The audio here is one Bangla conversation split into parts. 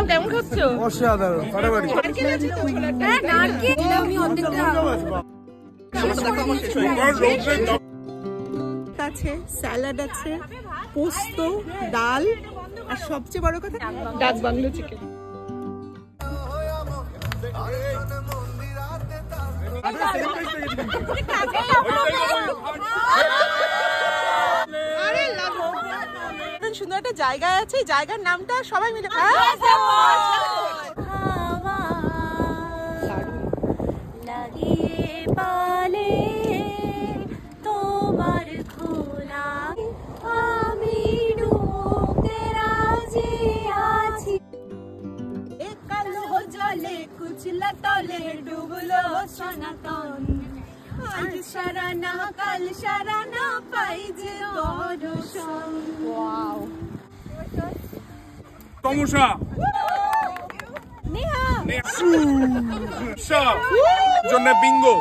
কেমন খাচ্ছ? অসাধারণ। আছে স্যালাড আছে, পোস্ত, ডাল, আর সবচেয়ে বড় কথা ডাচ বাংলো চিকেন। সুন্দর একটা জায়গা আছে, জায়গার নামটা সবাই মিলে তোমার খোলা আমি ডুবতে রাজি আছি, কালো জলে কুচলা তলে ডুবলো সনাতন, আজ সারা না কাল সারা না পাই যে দর্শন। ওয়াও, সমস্যা নেহা জন্য বিঙ্গো।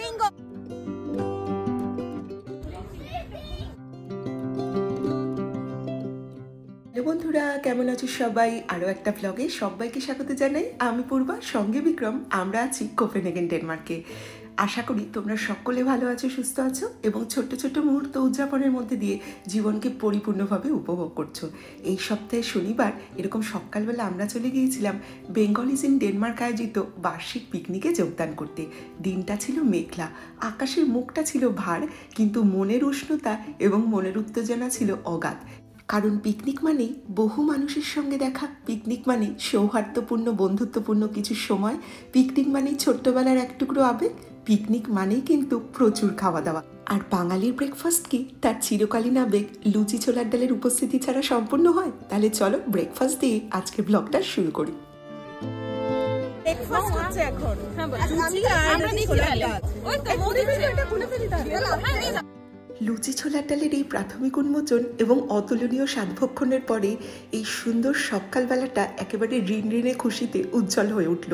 বন্ধুরা কেমন আছো সবাই? আরো একটা ব্লগে সবাইকে স্বাগত জানাই। আমি পূর্বা, সঙ্গে বিক্রম। আমরা আছি কোপেনহেগেন, ডেনমার্কে। আশা করি তোমরা সকলে ভালো আছো, সুস্থ আছো এবং ছোট্ট ছোট্ট মুহূর্ত উদযাপনের মধ্যে দিয়ে জীবনকে পরিপূর্ণভাবে উপভোগ করছো। এই সপ্তাহে শনিবার এরকম সকালবেলা আমরা চলে গিয়েছিলাম বেঙ্গলিজ ইন ডেনমার্ক আয়োজিত বার্ষিক পিকনিকে যোগদান করতে। দিনটা ছিল মেঘলা, আকাশের মুখটা ছিল ভার, কিন্তু মনের উষ্ণতা এবং মনের উত্তেজনা ছিল অগাধ। কারণ পিকনিক মানেই বহু মানুষের সঙ্গে দেখা, পিকনিক মানেই সৌহার্দ্যপূর্ণ বন্ধুত্বপূর্ণ কিছু সময়, পিকনিক মানেই ছোট্টবেলার এক টুকরো আবেগ, পিকনিক মানেই কিন্তু প্রচুর খাওয়া দাওয়া। আর বাঙালির ব্রেকফাস্ট কি তার চিরকালীন আবেগ লুচি ছোলার ডালের উপস্থিতি ছাড়া সম্পূর্ণ হয়? তাহলে চলো ব্রেকফাস্ট দিয়ে আজকে ব্লগটা শুরু করি। ব্রেকফাস্ট হচ্ছে এখন, লুচি আর ছোলার ডাল। ওই তো এটা খুলে ফেলি তাহলে। লুচি ছোলার ডালের এই প্রাথমিক উন্মোচন এবং অতুলনীয় স্বাদভক্ষণের পরে এই সুন্দর সকালবেলাটা একেবারে ঋণঋণে খুশিতে উজ্জ্বল হয়ে উঠল।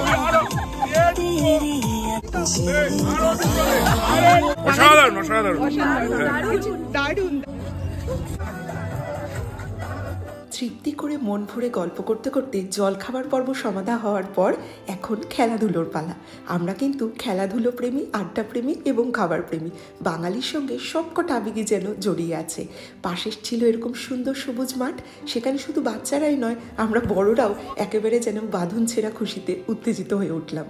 তৃপ্তি করে মন ভরে গল্প করতে করতে জল খাবার পর্ব সমাধা হওয়ার পর এখন খেলাধুলোর পালা। আমরা কিন্তু খেলাধুলো প্রেমী, আড্ডা প্রেমী এবং খাবার প্রেমী। বাঙালির সঙ্গে সবকটা আবেগই যেন জড়িয়ে আছে। পাশে ছিল এরকম সুন্দর সবুজ মাঠ, সেখানে শুধু বাচ্চারাই নয়, আমরা বড়রাও একেবারে যেন বাঁধন ছেঁড়া খুশিতে উত্তেজিত হয়ে উঠলাম।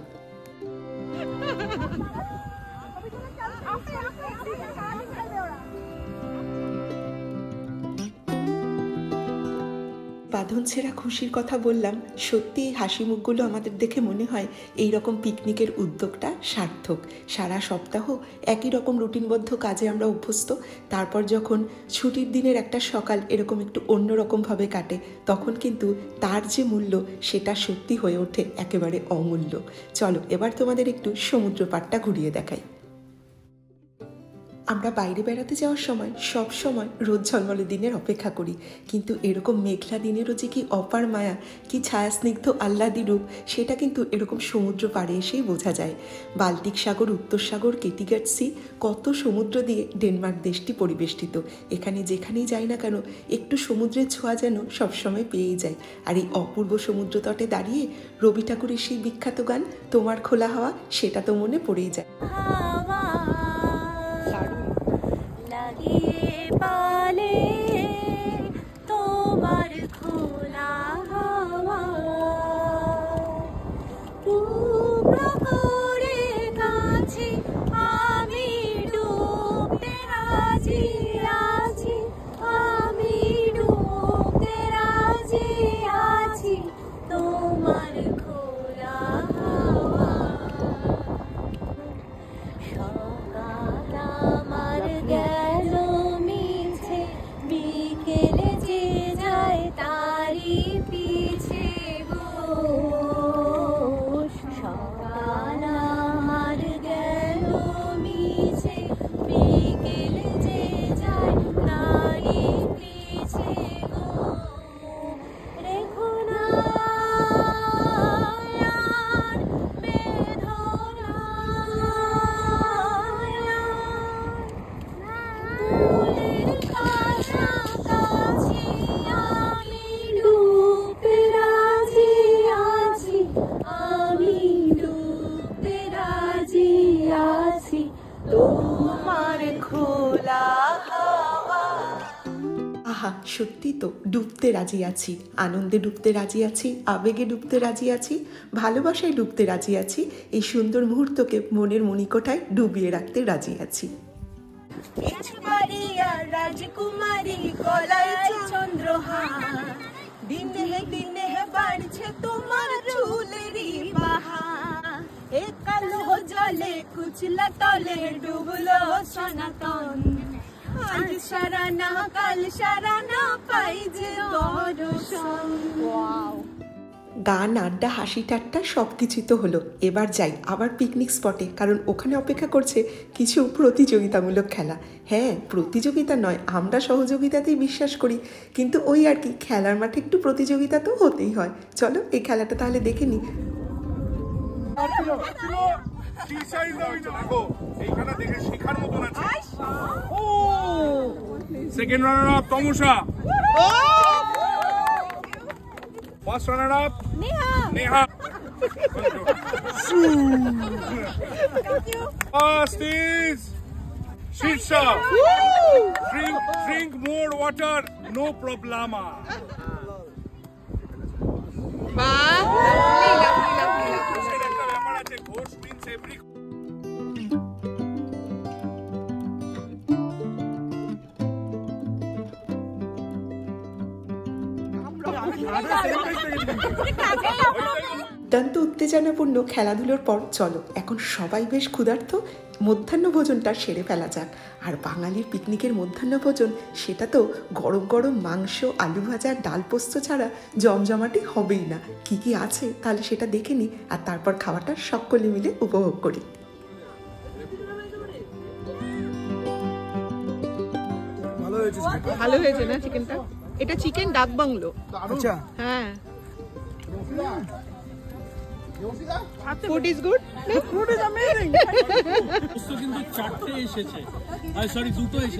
বাঁধন ছেঁড়া খুশির কথা বললাম, সত্যি এই হাসি মুখগুলো আমাদের দেখে মনে হয় এই রকম পিকনিকের উদ্যোগটা সার্থক। সারা সপ্তাহ একই রকম রুটিনবদ্ধ কাজে আমরা অভ্যস্ত, তারপর যখন ছুটির দিনের একটা সকাল এরকম একটু অন্যরকমভাবে কাটে, তখন কিন্তু তার যে মূল্য সেটা সত্যি হয়ে ওঠে একেবারে অমূল্য। চলো এবার তোমাদের একটু সমুদ্র পাড়টা ঘুরিয়ে দেখাই। আমরা বাইরে বেড়াতে যাওয়ার সময় সব সময় রোদ ঝলমলে দিনের অপেক্ষা করি, কিন্তু এরকম মেঘলা দিনেরও যে কি অপার মায়া, কি ছায়াস্নিগ্ধ আহ্লাদী রূপ, সেটা কিন্তু এরকম সমুদ্র পাড়ে এসেই বোঝা যায়। বাল্টিক সাগর, উত্তর সাগর, কেটিগাট সি, কত সমুদ্র দিয়ে ডেনমার্ক দেশটি পরিবেষ্টিত। এখানে যেখানেই যাই না কেন একটু সমুদ্রের ছোঁয়া যেন সবসময় পেয়েই যায়। আর এই অপূর্ব সমুদ্র তটে দাঁড়িয়ে রবি ঠাকুরের সেই বিখ্যাত গান তোমার খোলা হাওয়া, সেটা তো মনে পড়েই যায়। তোমার খোলা হাওয়া করে কাছে আমি ডুবতে রাজি আছি, আমি ডুবতে রাজি আছি, তোমার খোলা হাওয়া সত্যি তো ডুবতে রাজি আছি, আনন্দে ডুবতে রাজি আছি, আবেগে ডুবতে রাজি আছি, ভালোবাসায় ডুবতে রাজি আছি, এই সুন্দর মুহূর্তকে মনের মণিকোঠায় ডুবিয়ে রাখতে রাজি আছি। রাজকুমারী গলায় চন্দ্রহার, দিনে দিনে বাড়ছে তোমার চুলেরই বাহার, এ কালো জলে কুচলা তলে ডুবলো সনাতন, আজ সারা না কাল সারা না পাই যে দর্শন। গান, আড্ডা, হাসি ঠাট্টা সব কিছুই তো হলো। এবার যাই আবার পিকনিক স্পটে, কারণ ওখানে অপেক্ষা করছে কিছু প্রতিযোগিতামূলক খেলা। হ্যাঁ, প্রতিযোগিতা নয়, আমরা সহযোগিতাতেই বিশ্বাস করি, কিন্তু ওই আর কি, খেলার মাঠে একটু প্রতিযোগিতা তো হতেই হয়। চলো এই খেলাটা তাহলে দেখে নিই। Second runner up Tamasa, first runner up Neha, first is Shirsha, drink more water, no problema. অত্যন্ত উত্তেজনাপূর্ণ খেলাধুলোর পর চলো এখন সবাই বেশ ক্ষুধার্ত, মধ্যাহ্ন ভোজনটা সেরে ফেলা যাক। আর বাঙালির পিকনিকের মধ্যাহ্ন ভোজন, সেটা তো গরম গরম মাংস, আলু ভাজা, ডাল পোস্ত ছাড়া জমজমাটি হবেই না। কি কি আছে তাহলে সেটা দেখে নিই, আর তারপর খাওয়াটা সকলে মিলে উপভোগ করি। ভালো হয়েছে না চিকেনটা? এটা চিকেন ডাক বাংলো। আচ্ছা, হ্যাঁ, food is good. Food is amazing. পোস্ত কিন্তু চারটে এসেছে, সরি দুটো এসেছে।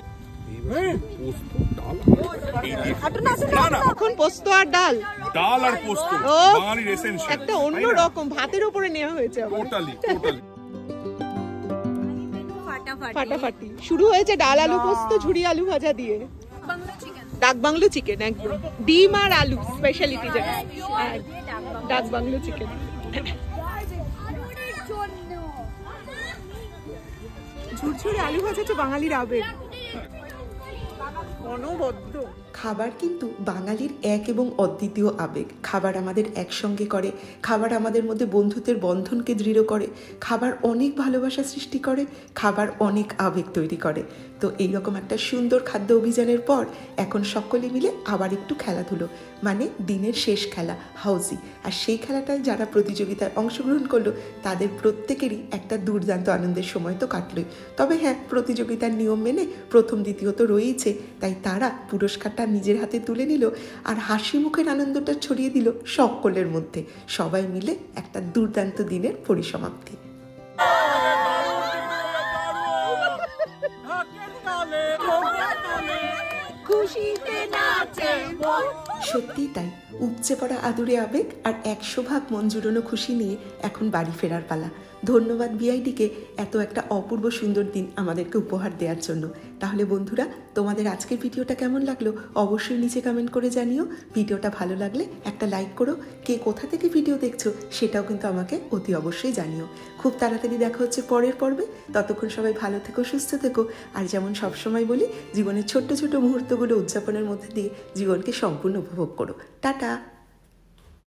এখন পোস্ত আর ডাল, ডাল আর পোস্ত ও, বাঙালির এসেনশিয়াল, একটা অন্য রকম ভাতের উপরে নেওয়া হয়েছে আবার। টোটালি ফাটাফাটি শুরু হয়েছে ডাল আলু পোস্ত ঝুরি আলু ভাজা দিয়ে। ডাক বাংলো চিকেন, একদম ডিম আর আলু স্পেশালিটি, যেটা ডাক বাংলো চিকেন। ঝুরঝুরে আলু ভাজা তো বাঙালির আবেগ, অনবদ্য। খাবার কিন্তু বাঙালির এক এবং অদ্বিতীয় আবেগ। খাবার আমাদের একসঙ্গে করে, খাবার আমাদের মধ্যে বন্ধুত্বের বন্ধনকে দৃঢ় করে, খাবার অনেক ভালোবাসা সৃষ্টি করে, খাবার অনেক আবেগ তৈরি করে। তো এইরকম একটা সুন্দর খাদ্য অভিযানের পর এখন সকলে মিলে আবার একটু খেলাধুলো, মানে দিনের শেষ খেলা হাউজি। আর সেই খেলাটায় যারা প্রতিযোগিতায় অংশগ্রহণ করলো তাদের প্রত্যেকেরই একটা দুর্দান্ত আনন্দের সময় তো কাটলোই। তবে হ্যাঁ, প্রতিযোগিতার নিয়ম মেনে প্রথম দ্বিতীয় তো রয়েইছে, তাই তারা পুরস্কারটা নিজের হাতে তুলে নিল আর হাসি মুখের আনন্দটা ছড়িয়ে দিল সকলের মধ্যে। সবাই মিলে একটা দুর্দান্ত দিনের পরিসমাপ্তি। সত্যিই তাই, উপচে পড়া আদুরে আবেগ আর 100 ভাগ মন জুড়োনো খুশি নিয়ে এখন বাড়ি ফেরার পালা। ধন্যবাদ বিআইডিকে এত একটা অপূর্ব সুন্দর দিন আমাদেরকে উপহার দেওয়ার জন্য। তাহলে বন্ধুরা, তোমাদের আজকের ভিডিওটা কেমন লাগলো অবশ্যই নিচে কমেন্ট করে জানিও। ভিডিওটা ভালো লাগলে একটা লাইক করো, কে কোথা থেকে ভিডিও দেখছো সেটাও কিন্তু আমাকে অতি অবশ্যই জানিও। খুব তাড়াতাড়ি দেখা হচ্ছে পরের পর্বে, ততক্ষণ সবাই ভালো থেকো, সুস্থ থেকো। আর যেমন সবসময় বলি, জীবনের ছোট্ট ছোট মুহূর্তগুলো উদযাপনের মধ্যে দিয়ে জীবনকে সম্পূর্ণ উপভোগ করো। টাটা।